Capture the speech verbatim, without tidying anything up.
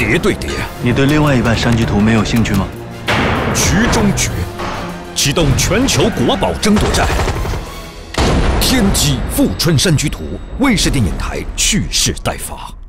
谍对谍。 你对另外一半山居图没有兴趣吗？ 局中决，启动全球国宝争夺战。天机富春山居图，卫视电影台蓄势待发。